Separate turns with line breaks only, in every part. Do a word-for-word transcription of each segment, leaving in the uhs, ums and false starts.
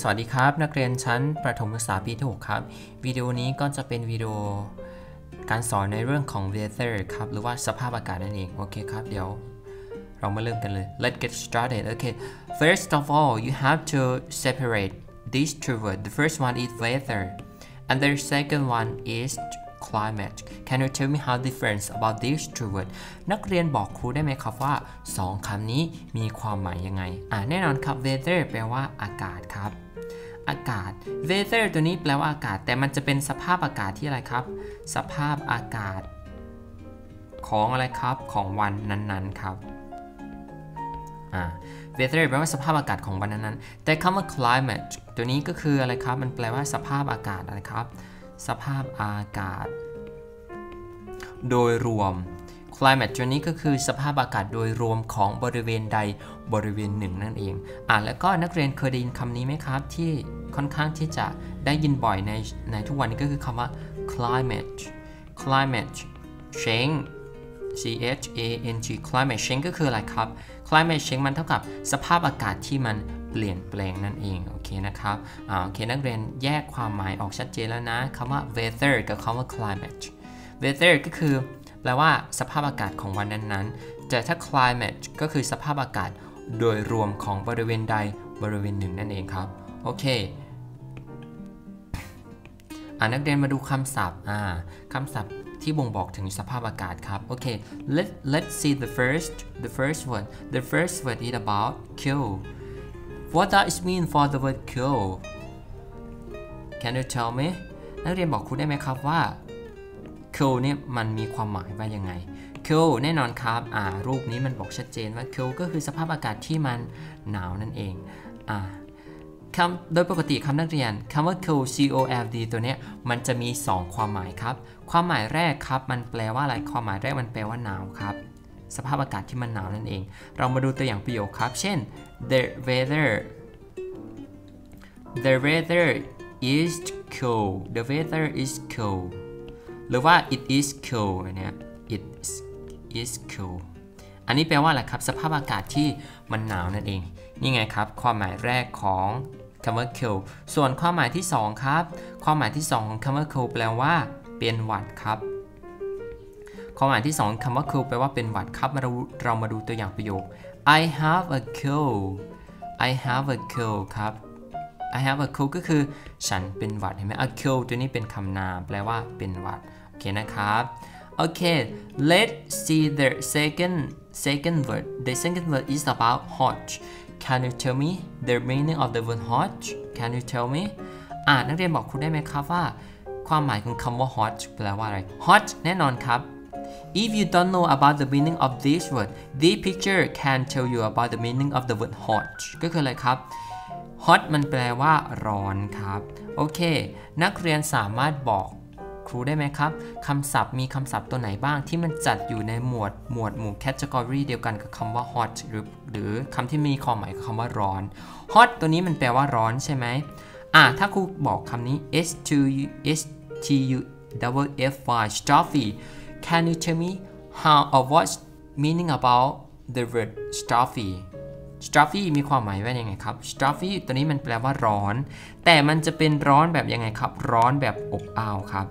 สวัสดีครับนักเรียนชั้นประถมศึกษาปีที่หกครับวิดีโอนี้ก็จะเป็นวิดีโอการสอนในเรื่องของ weather ครับหรือว่าสภาพอากาศนั่นเองโอเคครับเดี๋ยวเรามาเริ่มกันเลย let's get started okay first of all you have to separate these two words the first one is weather and the second one is climate can you tell me how different about these two words นักเรียนบอกครูได้ไหมครับว่าสองคำนี้มีความหมายยังไงอ่าแน่นอนครับ weather แปลว่าอากาศครับอากาศ weather ตัวนี้แปลว่าอากาศแต่มันจะเป็นสภาพอากาศที่อะไรครับสภาพอากาศของอะไรครับของวันนั้นๆครับอ่า weather แปลว่าสภาพอากาศของวันนั้นๆแต่คำว่า climate ตัวนี้ก็คืออะไรครับมันแปลว่าสภาพอากาศอะไรครับสภาพอากาศโดยรวม climate ตัวนี้ก็คือสภาพอากาศโดยรวมของบริเวณใดบริเวณหนึ่งนั่นเองอ่าแล้วก็นักเรียนเคยได้ยินคำนี้ไหมครับที่ค่อนข้างที่จะได้ยินบ่อยในในทุกวันนี้ก็คือคำว่า climate climate change c h a n g climate change ก็คืออะไรครับ climate change มันเท่ากับสภาพอากาศที่มันเปลี่ยนแปลงนั่นเองโอเคนะครับอ่าโอเคนักเรียนแยกความหมายออกชัดเจนแล้วนะคำว่า weather กับคำว่า climate weather ก็คือแปลว่าสภาพอากาศของวันนั้นๆแต่ถ้า climate ก็คือสภาพอากาศโดยรวมของบริเวณใดบริเวณหนึ่งนั่นเองครับโอเคอ่านักเรียนมาดูคำศัพท์อ่าคำศัพท์ที่บ่งบอกถึงสภาพอากาศครับโอเค let let's see the first the first word the first word is about kill what does it mean for the word kill can you tell me นักเรียนบอกครูได้ไหมครับว่า kill เนี่ยมันมีความหมายว่ายังไง kill แน่นอนครับอ่ารูปนี้มันบอกชัดเจนว่า kill ก็คือสภาพอากาศที่มันหนาวนั่นเองอ่าคำโดยปกติคำนักเรียนคำว่า cold c o l d ตัวเนี้ยมันจะมีสองความหมายครับความหมายแรกครับมันแปลว่าอะไรความหมายแรกมันแปลว่าหนาวครับสภาพอากาศที่มันหนาวนั่นเองเรามาดูตัวอย่างประโยคครับเช่น the weather the weather is cold the weather is cold หรือว่า it is cold เนี่ย it is cold อันนี้แปลว่าอะไรครับสภาพอากาศที่มันหนาวนั่นเองนี่ไงครับความหมายแรกของคำว่า cold ส่วนความหมายที่สองครับความหมายที่สองของคำว่า cold แปลว่าเป็นหวัดครับความหมายที่สองคำว่า cold แปลว่าเป็นหวัดครับเราเรามาดูตัวอย่างประโยค I have a cold I have a cold ครับ I have a cold ก็คือฉันเป็นหวัดเห็นไหม a cold ตัวนี้เป็นคำนามแปลว่าเป็นหวัดโอเคนะครับโอเค let's see the second second word the second word is about hot can you tell me the meaning of the word hot can you tell me อ่านักเรียนบอกครูได้ไหมครับว่าความหมายของคำว่า hot แปลว่าอะไร hot แน่นอนครับ if you don't know about the meaning of this word this picture can tell you about the meaning of the word hot ก็คืออะไรครับ hot มันแปลว่าร้อนครับโอเคนักเรียนสามารถบอกครูได้ไหมครับคำศัพท์มีคำศัพท์ตัวไหนบ้างที่มันจัดอยู่ในหมวดหมวดหมู่ category เดียวกันกับคำว่า hot หรือหรือคำที่มีความหมายกับคำว่าร้อน hot ตัวนี้มันแปลว่าร้อนใช่ไหมอ่าถ้าครูบอกคำนี้ s t u w f y stuffy can you tell me how or what's meaning about the word stuffy stuffy มีความหมายว่ายังไงครับ stuffy ตัวนี้มันแปลว่าร้อนแต่มันจะเป็นร้อนแบบยังไงครับร้อนแบบอบอ้าวครับ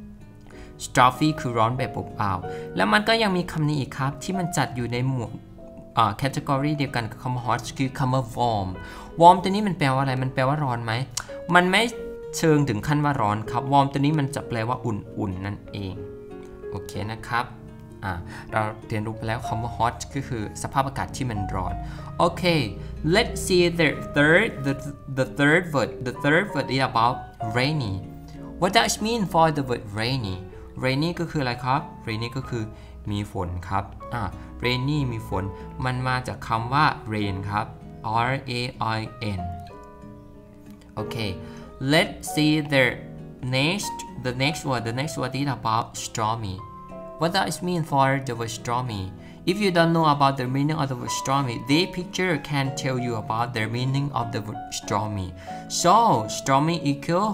stuffy คือร้อนแบบอบอ้าวแล้วมันก็ยังมีคำนี้อีกครับที่มันจัดอยู่ในหมวดอ่า category เดียวกันกับคำว่า hot คือคำว่า warm warm ตัวนี้มันแปลว่าอะไรมันแปลว่าร้อนไหมมันไม่เชิงถึงขั้นว่าร้อนครับ warm ตัวนี้มันจะแปลว่าอุ่นๆนั่นเองโอเคนะครับอ่าเราเรียนรู้ไปแล้วคำว่า hot ก็คือสภาพอากาศที่มันร้อนโอเค let's see the third the the third word the third word is about rainy what does it mean for the word rainy rainy ก็คืออะไรครับ rainy ก็คือมีฝนครับอ่า rainy มีฝนมันมาจากคำว่า rain ครับ r a i n โอเค let's see the next the next word the next word is about stormy what does it mean for the word stormy if you don't know about the meaning of the word stormy this picture can tell you about the meaning of the word stormy so stormy equal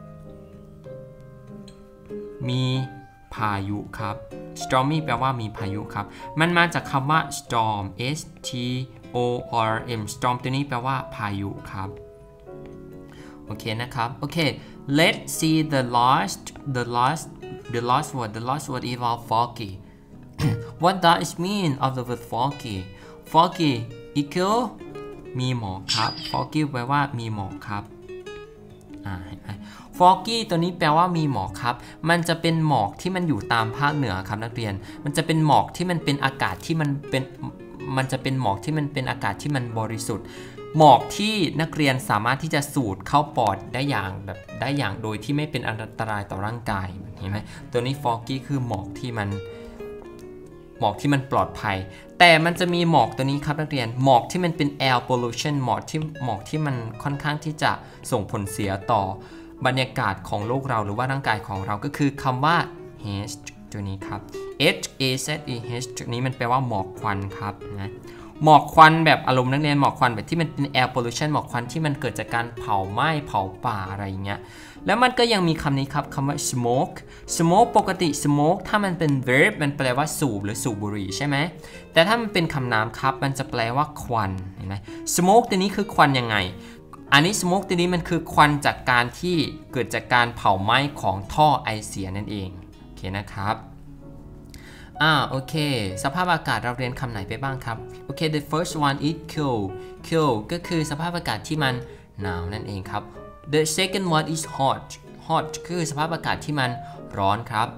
มีพายุครับ stormy แปลว่ามีพายุครับมันมาจากคำว่า storm s t o r m storm ตัวนี้แปลว่าพายุครับโอเคนะครับโอเค let's see the last the last the last word the last word is foggy what does it mean of the word foggy foggy equal มีหมอกครับ foggy แปลว่ามีหมอกครับอ่าเห็นไหม foggy ตัวนี้แปลว่ามีหมอกครับมันจะเป็นหมอกที่มันอยู่ตามภาคเหนือครับนักเรียนมันจะเป็นหมอกที่มันเป็นอากาศที่มันเป็นมันจะเป็นหมอกที่มันเป็นอากาศที่มันบริสุทธิ์หมอกที่นักเรียนสามารถที่จะสูดเข้าปอดได้อย่างแบบได้อย่างโดยที่ไม่เป็นอันตรายต่อร่างกายเห็นไหมตัวนี้ foggy คือหมอกที่มันหมอกที่มันปลอดภัยแต่มันจะมีหมอกตัวนี้ครับนักเรียนหมอกที่มันเป็น air pollution หมอกที่หมอกที่มันค่อนข้างที่จะส่งผลเสียต่อบรรยากาศของโลกเราหรือว่าร่างกายของเราก็คือคำว่า haze ตัวนี้ครับ H A Z E H ตัวนี้มันแปลว่าหมอกควันครับนะหมอกควันแบบอารมณ์นักเรียนหมอกควันแบบที่มันเป็น air pollution หมอกควันที่มันเกิดจากการเผาไหม้เผาป่าอะไรอย่างเงี้ยแล้วมันก็ยังมีคำนี้ครับคำว่า smoke smoke ปกติ smoke ถ้ามันเป็น verb มันแปลว่าสูบหรือสูบบุหรี่ใช่ไหมแต่ถ้ามันเป็นคำนามครับมันจะแปลว่าควันเห็นไหม smoke ตัวนี้คือควันยังไงอันนี้ smoke ตัวนี้มันคือควันจากการที่เกิดจากการเผาไหม้ของท่อไอเสียนั่นเองโอเคนะครับอ่าโอเคสภาพอากาศเราเรียนคำไหนไปบ้างครับโอเค the first one is cold cold ก็คือสภาพอากาศที่มันหนาวนั่นเองครับ the second one is hot hot คือสภาพอากาศที่มันร้อนครับ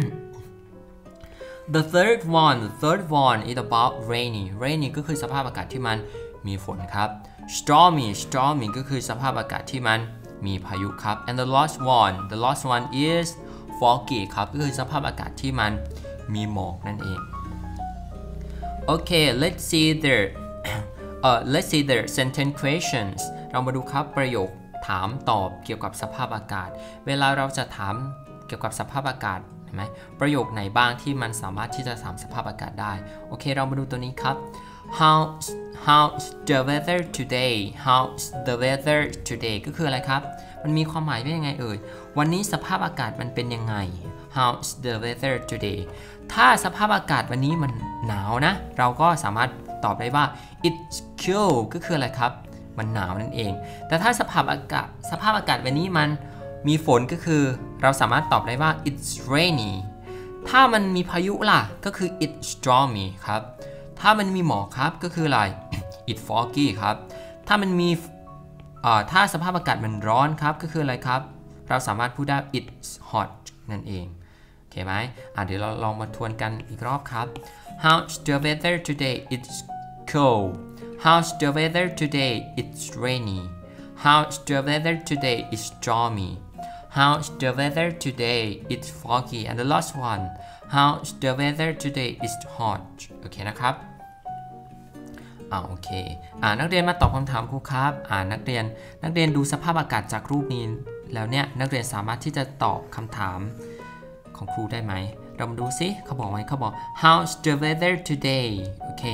the third one the third one is about rainy rainy ก็คือสภาพอากาศที่มันมีฝนครับ stormy stormy ก็คือสภาพอากาศที่มันมีพายุครับ and the last one the last one is foggy ครับก็คือสภาพอากาศที่มันมีหมอกนั่นเองโอเค let's see the uh, let's see the sentence questions เรามาดูครับประโยคถามตอบเกี่ยวกับสภาพอากาศเวลาเราจะถามเกี่ยวกับสภาพอากาศเห็นไหมประโยคไหนบ้างที่มันสามารถที่จะถามสภาพอากาศได้โอเคเรามาดูตัวนี้ครับ how how's the weather today how's the weather today ก็คืออะไรครับมันมีความหมายว่ายังไงเอ่ยวันนี้สภาพอากาศมันเป็นยังไง how's the weather today ถ้าสภาพอากาศวันนี้มันหนาวนะเราก็สามารถตอบได้ว่า it's cold ก็คืออะไรครับมันหนาวนั่นเองแต่ถ้าสภาพอากาศสภาพอากาศวันนี้มันมีฝนก็คือเราสามารถตอบได้ว่า it's rainy ถ้ามันมีพายุล่ะก็คือ it's stormy ครับถ้ามันมีหมอกครับก็คืออะไร it's foggy ครับถ้ามันมีถ้าสภาพอากาศมันร้อนครับก็คืออะไรครับเราสามารถพูดได้ it's hot นั่นเองโอเคไหมอ่ะเดี๋ยวเราลองมาทวนกันอีกรอบครับ how's the weather today it's cold how's the weather today it's rainy how's the weather today it's stormy how's the weather today it's foggy and the last one how's the weather today it's hot โอเคนะครับอ่าโอเคอ่านักเรียนมาตอบคำถามครูครับอ่านักเรียนนักเรียนดูสภาพอากาศจากรูปนี้แล้วเนี่ยนักเรียนสามารถที่จะตอบคำถามของครูได้ไหมเรามาดูซิเขาบอกไว้เขาบอก how's the weather today โอเค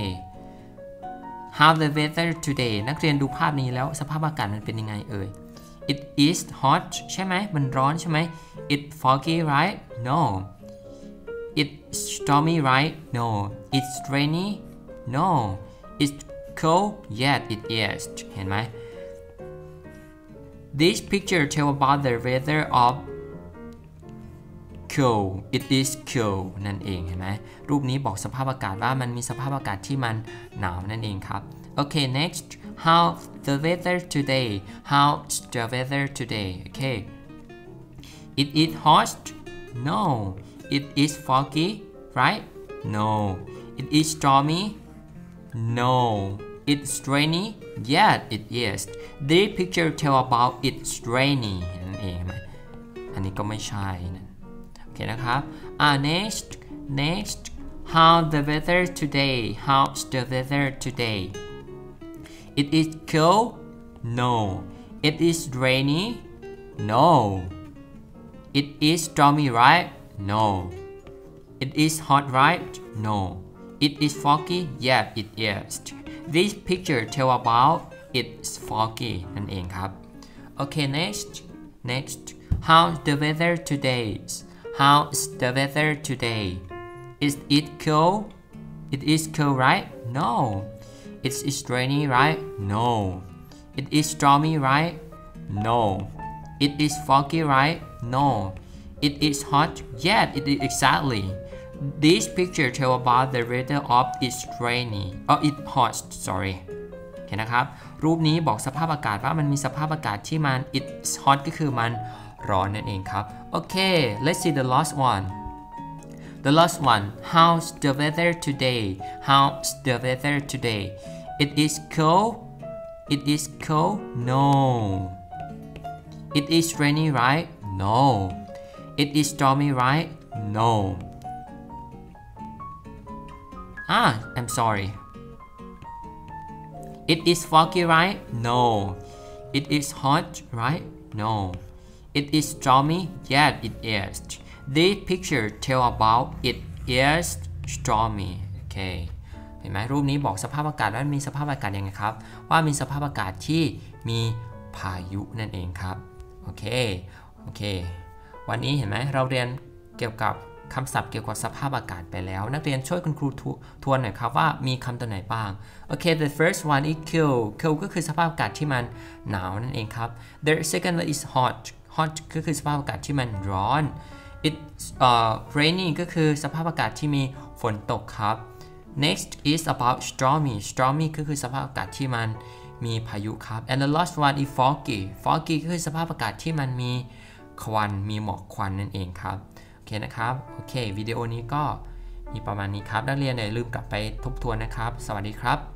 how the weather today นักเรียนดูภาพนี้แล้วสภาพอากาศมันเป็นยังไงเอ่ย it is hot ใช่ไหมมันร้อนใช่ไหม it's foggy right no it's stormy right no it's rainy no it's cold yes it is เห็นไหม this picture tell about the weather of cold it is cold นั่นเองเห็นไหมรูปนี้บอกสภาพอากาศว่ามันมีสภาพอากาศที่มันหนาวนั่นเองครับโอเค next how the weather today how's the weather today okay it is hot no it is foggy right no it is stormy no it's rainy yes it is this picture tell about it's rainy นั่นเองไหมอันนี้ก็ไม่ใช่นะโอเคนะครับอ่า next next how the weather today how's the weather today it is cold no it is rainy no it is stormy right no it is hot right no it is foggy yes it is this picture tell about it's foggy นั่นเองครับโอเค next next how's the weather today how's the weather today is it cold it is cold right no it's rainy right no it is stormy right no It is foggy, right? No. It is hot. Yes, it is exactly. This picture tell about the weather of it's rainy. Oh, it's hot. Sorry. โอเคนะครับรูปนี้บอกสภาพอากาศว่ามันมีสภาพอากาศที่มัน it's hot ก็คือมันร้อนนั่นเองครับโอเค let's see the last one the last one how's the weather today how's the weather today it is cold it is cold no it is rainy right no it is stormy right no ah I'm sorry It is foggy, right? No. It is hot, right? No. It is stormy? Yes, it is. This picture tell about it is stormy. Okay. เห็นไหมรูปนี้บอกสภาพอากาศว่ามีสภาพอากาศยังไงครับว่ามีสภาพอากาศที่มีพายุนั่นเองครับโอเคโอเควันนี้เห็นไหมเราเรียนเกี่ยวกับคำศัพท์เกี่ยวกับสภาพอากาศไปแล้วนักเรียนช่วยคุณครูทวนหน่อยครับว่ามีคำตัวไหนบ้างโอเค the first one is cold cold ก็คือสภาพอากาศที่มันหนาวนั่นเองครับ the second one is hot hot ก็คือสภาพอากาศที่มันร้อน it's uh, rainy ก็คือสภาพอากาศที่มีฝนตกครับ next is about stormy stormy ก็คือสภาพอากาศที่มันมีพายุครับ and the last one is foggy foggy ก็คือสภาพอากาศที่มันมีควันมีหมอกควันนั่นเองครับโอเคนะครับโอเควิดีโอนี้ก็มีประมาณนี้ครับนักเรียนอย่าลืมกลับไปทบทวนนะครับสวัสดีครับ